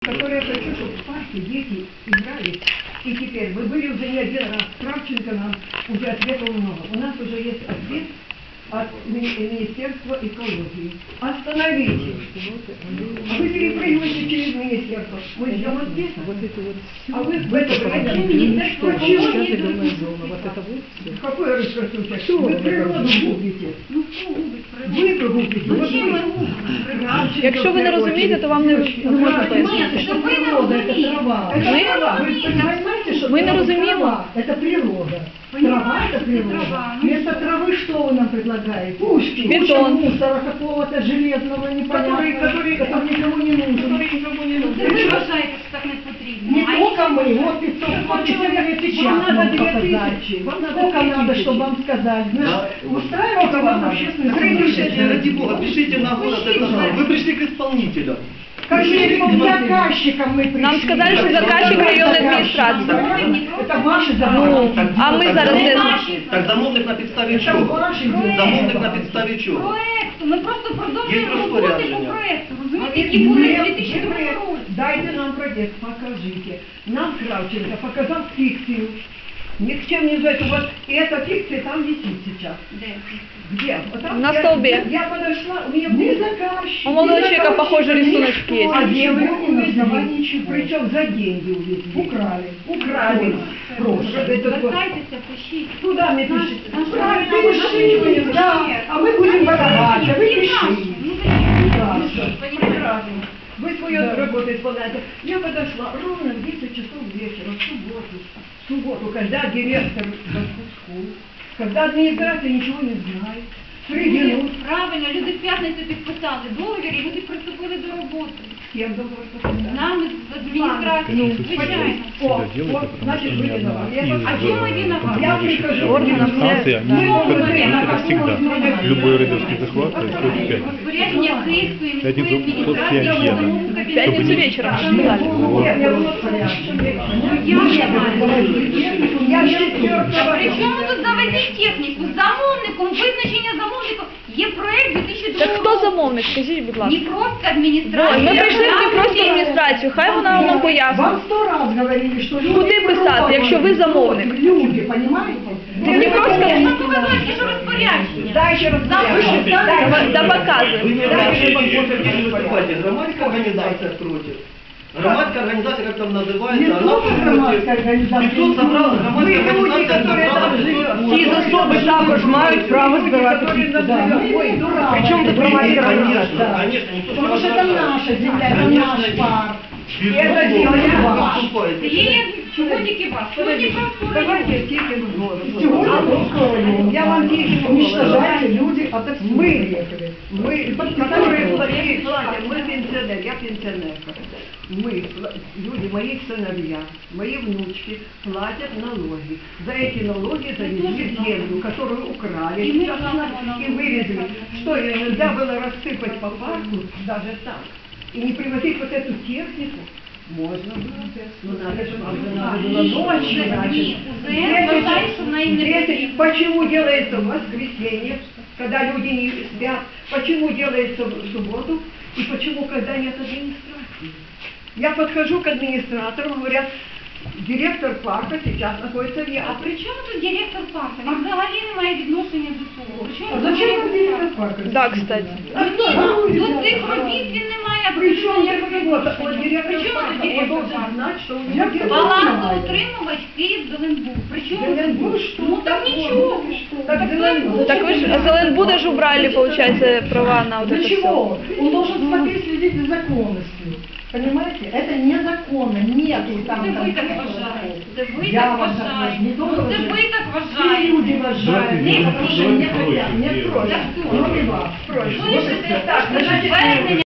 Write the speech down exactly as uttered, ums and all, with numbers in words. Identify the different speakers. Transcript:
Speaker 1: которые я хочу, чтобы в парке дети играли. И теперь, вы были уже не один раз, Кравченко нам уже ответил много. У нас уже есть ответ от Министерства экологии. Остановите. А вы перепрыгиваете через министерство. Мы ждем ответа.
Speaker 2: Вот это вот все.
Speaker 1: А вы в это время министерство какое растущее? Вы природу губите.
Speaker 3: Ну хто губить природу?
Speaker 1: Ви прогубите.
Speaker 3: Ну чим ми губимо?
Speaker 2: Якщо ви не розумієте, то вам не, не можна пояснити.
Speaker 1: Это природа, это трава. Это
Speaker 2: Мы-
Speaker 1: трава. Вы понимаете, что
Speaker 2: Мы не
Speaker 1: трава-
Speaker 2: разумеем.
Speaker 1: трава это природа. Трава это природа.
Speaker 3: трава, ну
Speaker 1: Вместо травы что вы нам предлагаете? Пушки,
Speaker 2: Бетон.
Speaker 1: куча мусора какого-то железного, непонятного, который, который никому не нужен. Никому не
Speaker 3: Це ви
Speaker 1: нужен.
Speaker 3: вважаєте, що так не потрібно.
Speaker 1: Не
Speaker 3: А
Speaker 1: только
Speaker 3: якщо
Speaker 1: мы,
Speaker 3: ви-
Speaker 1: вот пятьсот человек сейчас
Speaker 4: Вам надо
Speaker 1: нам
Speaker 4: две
Speaker 1: показать.
Speaker 4: тысячи. Вам надо
Speaker 1: Сколько
Speaker 4: две
Speaker 1: надо,
Speaker 4: тысячи.
Speaker 1: чтобы вам сказать? Знаешь, устраивает вам общественный
Speaker 4: Пишите, ради Бога, пишите на город это самое. Вы пришли к исполнителю.
Speaker 1: Каким заказчиком мы пришли?
Speaker 2: Нам сказали, що заказчик районної адміністрації.
Speaker 1: Это ваши
Speaker 2: Ну,
Speaker 1: заказчики.
Speaker 2: а ми зараз де?
Speaker 4: Так замовник на підставі
Speaker 1: Это
Speaker 4: чого?
Speaker 1: ваши
Speaker 4: Замовник на підставі чого?
Speaker 3: Проекту, ми просто
Speaker 4: Є
Speaker 3: продовжуємо роботи по
Speaker 4: розпорядження.
Speaker 3: проекту. Розумієте, які були в дві тисячі другому році.
Speaker 1: Дайте нам проект, покажите. Нам Кравченко показал фикцию. Ни к чем не знаю, вот и эта фикция там висит сейчас.
Speaker 3: Де?
Speaker 1: Где? Вот там
Speaker 2: На
Speaker 1: я-
Speaker 2: столбе.
Speaker 1: Я подошла, у меня был заказчик.
Speaker 2: У молодого
Speaker 1: не
Speaker 2: человека
Speaker 1: заказчик,
Speaker 2: похожий рисуночек
Speaker 1: никто.
Speaker 2: есть.
Speaker 1: А
Speaker 2: А
Speaker 1: где вы
Speaker 4: где
Speaker 1: увезли? Причем за деньги увезли. Украли. Украли. Просто. Это вот.
Speaker 3: Звертайтеся, пишіть.
Speaker 1: Куда мне пишите?
Speaker 3: Наш правильно,
Speaker 1: Пиши,
Speaker 3: наш
Speaker 1: да.
Speaker 3: проект.
Speaker 1: А мы будем воровать, а вы
Speaker 3: Не
Speaker 1: пишите.
Speaker 3: наш. Ну зачем?
Speaker 1: Да,
Speaker 3: Понимаете?
Speaker 1: прекрасно. Вы свою работу исполняете. Я подошла ровно в десять часов вечера, в субботу. В субботу, когда директор в отпуску, когда администрация ничего не знает. Приглянуть.
Speaker 3: Люди, правильно, люди в п'ятницю підписали договір і люди приступили до роботи.
Speaker 1: С кем договор
Speaker 3: З
Speaker 1: подписали?
Speaker 3: нами, з адміністрацією, звичайно.
Speaker 1: О, вот, значит, вы виноваты. Я вас-
Speaker 3: А чим ми виноваты?
Speaker 1: Я прихожу.
Speaker 2: Органам
Speaker 5: Станция,
Speaker 1: Мы
Speaker 5: они
Speaker 1: можем
Speaker 5: как-
Speaker 1: на
Speaker 5: это
Speaker 1: каком
Speaker 5: всегда.
Speaker 1: основании?
Speaker 5: Любой рейдерский захват происходит в пятницу.
Speaker 3: Розпорядження Київської міської
Speaker 5: П'ятницю
Speaker 3: адміністрації
Speaker 5: п'ять
Speaker 3: в
Speaker 5: є.
Speaker 3: самому
Speaker 2: В
Speaker 3: кабінеті.
Speaker 2: пятницу вечером сказали.
Speaker 1: Я- я вот порядок.
Speaker 3: Я не знаю.
Speaker 1: Я четвертого.
Speaker 3: При чому тут завезіть техніку? Замовником, визначення замовника є проект дві тисячі другого
Speaker 2: Так хто замовник? Скажіть, будь ласка.
Speaker 3: Дніпровська
Speaker 2: Ой,
Speaker 3: адміністрація.
Speaker 2: ми прийшли в Дніпровську адміністрацію, хай вона нам пояснить.
Speaker 1: Вам сто раз говорили, что люди...
Speaker 2: Куди писати, якщо ви замовник?
Speaker 1: Люди, понимаете?
Speaker 2: Ти Дніпровська
Speaker 3: Я вам показую, які ж розпорядження.
Speaker 1: Дай еще раз.
Speaker 2: Да, да показуй.
Speaker 4: Вы не выступаете, громадская организация против. Громадская организация, как там
Speaker 1: Не
Speaker 4: называется, она
Speaker 1: только громадская организация.
Speaker 4: Пятьсот собрал, громадская
Speaker 1: Мы люди,
Speaker 4: организация
Speaker 1: которые
Speaker 4: собрала
Speaker 1: там
Speaker 4: пятьсот
Speaker 1: живем.
Speaker 4: мужчин.
Speaker 1: Ці особи також мають право збирати підписи. Ой, дурак. Причем тут громадская
Speaker 4: Конечно,
Speaker 1: организация?
Speaker 4: конечно, никто не
Speaker 1: Потому что это
Speaker 4: возражает.
Speaker 1: наша земля, это
Speaker 4: Конечно,
Speaker 1: наш парк.
Speaker 4: безусловно,
Speaker 1: Это дело
Speaker 4: вы
Speaker 1: ваше.
Speaker 4: выступаете.
Speaker 3: Є чого тільки вас. Сьогодні просто
Speaker 1: Давайте тільки в голову. Сегодня я вам тільки уничтожаете люди, а так мы ехали. Мы, которые платили, платят, мы пенсионеры, я пенсионерка. Мы, люди, мои сыновья, мои внучки платят налоги. За эти налоги завезли землю, которую украли,
Speaker 3: И мы
Speaker 1: сейчас
Speaker 3: платим
Speaker 1: и вывезли. Что, ее нельзя было рассыпать по парку, даже так, и не привозить вот эту технику? Можно было. Но надо же, надо было ночью, значит.
Speaker 3: Ні, УЗН вважає, що вона їм не
Speaker 1: Дети,
Speaker 3: потрібна.
Speaker 1: почему делается в воскресенье, когда люди не спят? Почему делается в субботу? И почему, когда нет администрации? Я подхожу к администратору, говорят, директор парка сейчас находится в
Speaker 3: А
Speaker 1: Ясне.
Speaker 3: при чому тут директор парку? Він взагалі не має відношення до цього. При чому
Speaker 1: А
Speaker 3: тут
Speaker 1: зачем нам
Speaker 3: директор
Speaker 1: директор
Speaker 3: парку?
Speaker 1: парка?
Speaker 2: Да, кстати.
Speaker 1: А кто?
Speaker 3: До цих робіт він не має
Speaker 1: Причем
Speaker 3: абсолютно
Speaker 1: я
Speaker 3: ніякого
Speaker 1: вот, вот
Speaker 3: відношення.
Speaker 1: директор
Speaker 3: При чому
Speaker 1: парка,
Speaker 3: тут
Speaker 1: он
Speaker 3: директор
Speaker 1: должен
Speaker 3: парку?
Speaker 1: знать, что у него
Speaker 3: Балансоутримувач Київ Зеленбуд. При чому тут?
Speaker 1: Зеленбуд, що?
Speaker 3: Ну так нічого.
Speaker 1: Так Зеленбуд.
Speaker 2: Так ви ж Зеленбуда ж убрали, получается, права на вот
Speaker 1: Для
Speaker 2: это все.
Speaker 1: чего? Он должен смотреть, следить за законностью. Понимаете? Это незаконно. Нету там...
Speaker 3: Це ви так
Speaker 1: конкретного
Speaker 3: вважаєте. Це ви
Speaker 1: Я
Speaker 3: так
Speaker 1: вам так
Speaker 3: вважаєте.
Speaker 1: не
Speaker 3: Ну
Speaker 1: должен.
Speaker 3: це ви так
Speaker 1: Все
Speaker 3: вважаєте.
Speaker 1: люди уважают.
Speaker 3: Не
Speaker 1: Потому что
Speaker 3: всі.
Speaker 1: не хотят, не
Speaker 5: Давайте
Speaker 1: против.
Speaker 3: проще.
Speaker 1: Кроме вас. Проще. Вот и
Speaker 3: Слышите?
Speaker 1: всё. Так,
Speaker 3: Значить,
Speaker 1: значит,
Speaker 3: звернення